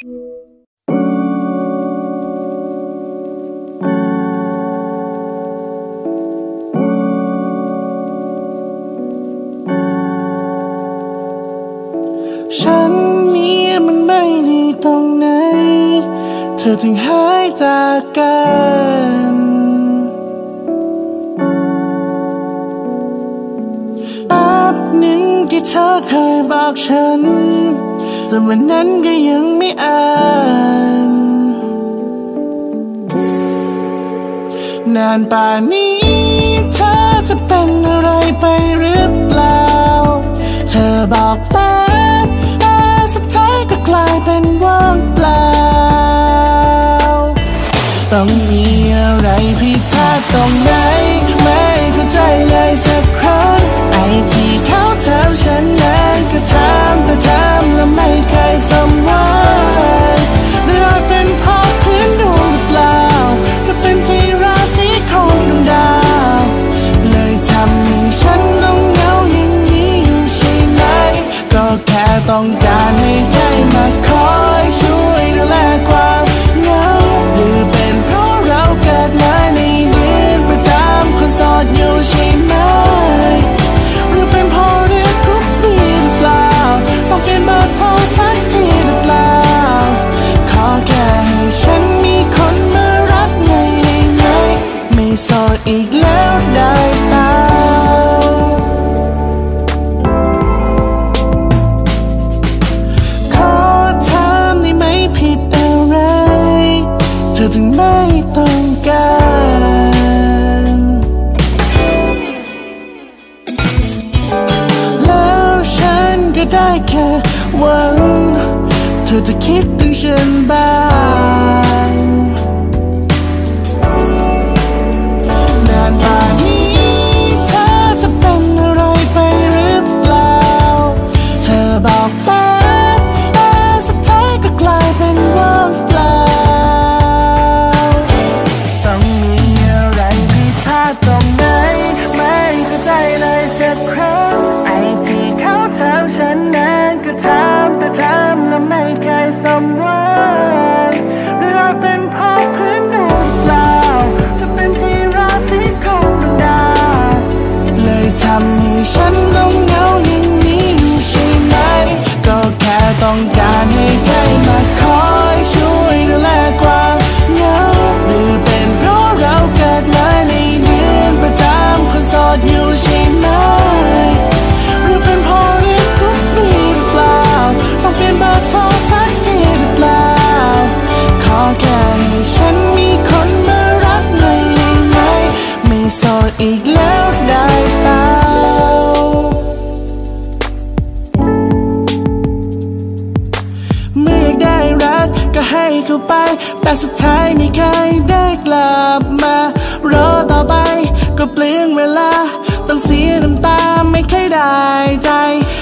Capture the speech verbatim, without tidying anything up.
ฉันนี้มันไม่ดีตรงไหนเธอถึงหายจากกันแป๊บหนึ่งที่เธอเคยบอกฉันจนวันนั้นก็ยังไม่อ่านนานป่านนี้เธอจะเป็นอะไรไปหรือเปล่าเธอบอกแป๊บแต่สุดท้ายก็กลายเป็นว่างเปล่าต้องมีอะไรผิดพลาดตรงไหนไม่เข้าใจเลยสักครั้งไอ้ที่เขาถามฉันนั้นก็ถามแต่ถามแล้วไม่เคยสมหวังหรืออาจเป็นเพราะพื้นดวงหรือเปล่าหรือเป็นที่ราศีของดวงดาวเลยทำให้ฉันต้องเหงาอย่างนี้อยู่ใช่ไหมก็แค่ต้องการให้ใครมาคอยช่วยดูแลความเหงาหรือเป็นเพราะเราเกิดมาในเดือนประจำคนโสดอยู่ใช่ไหมหรือเป็นเพราะเรียกทุกปีหรือเปล่าต้องเปลี่ยนเบอร์โทรสักทีหรือเปล่าขอแค่ให้ฉันมีคนมารักไงได้ไหมไม่โสดอีกแล้วได้เปล่าขอถามได้ไหมผิดอะไรเธอถึงไม่ต้องการแล้วฉันก็ได้แค่หวังเธอจะคิดถึงฉันบ้างนานป่านนี้เธอจะเป็นอะไรไปหรือเปล่าเธอบอกแป๊บแต่สุดท้ายก็กลายเป็นว่างเปล่าต้องมีอะไรผิดพลาดตรงไหนไม่เข้าใจเลยสักครั้งไอ้ที่เขาถามฉันนั้นก็ถามแต่ถามแล้วไม่เคยสมหวังหรืออาจเป็นเพราะพื้นดวงเปล่าจะเป็นที่ราศีของดวงดาวเลยทำให้ฉันต้องเหงาอย่างนี้อยู่ใช่ไหมก็แค่ต้องการให้ใครมาคอยช่วยดูแลความเหงาหรือเป็นเพราะเราเกิดมาในเดือนประจำคนโสดอยู่ใช่ไหมหรือเป็นเพราะเรียกทุกปีหรือเปล่าต้องเปลี่ยนเบอร์โทรสักทีหรือเปล่าขอแค่ให้ฉันมีคนมารักหน่อยได้ไหมไม่โสดอีกแล้วได้เปล่าเมื่อได้รักก็ให้เข้าไปแต่สุดท้ายไม่เคยได้กลับมารอต่อไปก็เปลืองเวลาต้องเสียน้ำตาไม่เคยได้ใจ